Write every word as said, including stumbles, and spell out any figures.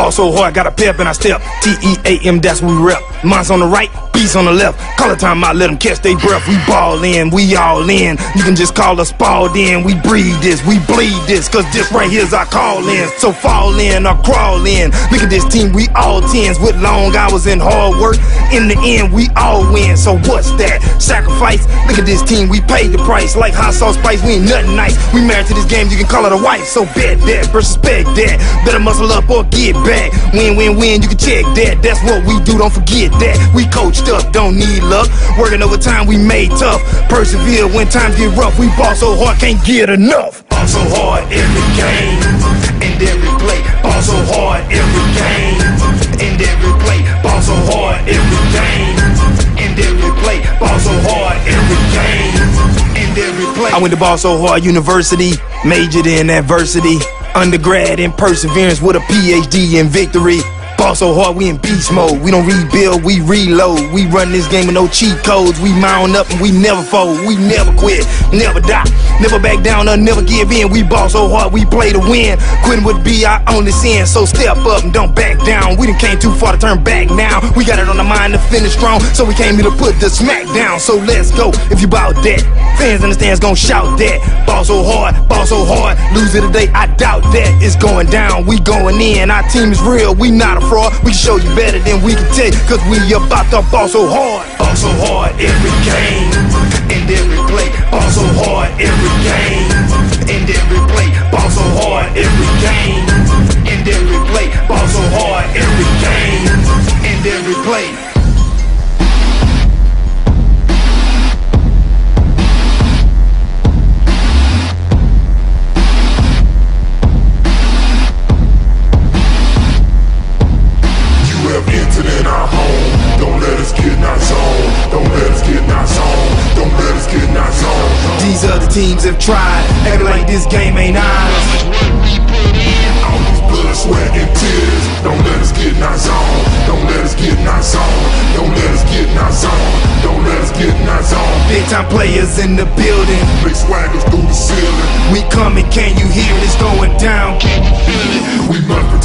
ball so hard, got a pep and I step. T E A M, that's what we rep. Mine's on the right, beats on the left. Call it time out, let them catch their breath. We ball in, we all in. You can just call us balled in. We breathe this, we bleed this, cause this right here's our call in. So fall in or crawl in. Look at this team, we all tens with long hours and hard work. In the end, we all win. So what's that? Sacrifice? Look at this team, we paid the price. Like hot sauce spice, we ain't nothing nice. We married to this game, you can call it a wife. So bet that versus spec that. Better muscle up or get back. Win, win, win, you can check that. That's what we do, don't forget that. We coached up, don't need luck. Working overtime, we made tough. Persevere when times get rough. We ball so hard, can't get enough. Ball so hard every game and every play. Ball so hard every game and every play. Ball so hard every game and every play. Ball so hard every game and every play. I went to Ball So Hard University, majored in adversity. Undergrad in perseverance with a P H D in victory. Ball so hard, we in beast mode. We don't rebuild, we reload. We run this game with no cheat codes. We mount up and we never fold. We never quit, never die, never back down or never give in. We ball so hard, we play to win. Quitting would be our only sin. So step up and don't back down. We done came too far to turn back now. We got it on the mind to finish strong, so we came here to put the smack down. So let's go, if you bout that. Fans in the stands gon' shout that. Ball so hard, ball so hard. Lose it today, I doubt that. It's going down, we going in. Our team is real, we not a fraud. We can show you better than we can tell you, cause we about to ball so hard. Ball so hard every game and every play. Ball so hard every game and every play. Ball so hard every game and every play. Ball so hard every game and every play. These other teams have tried, acting like this game ain't ours. All this blood, sweat, and tears. Don't let us get in our zone. Don't let us get in our zone. Don't let us get in our zone. Don't let us get in our zone. Big time players in the building. Big swaggers through the ceiling. We coming, can you hear it? It's going down. Can you feel it? We must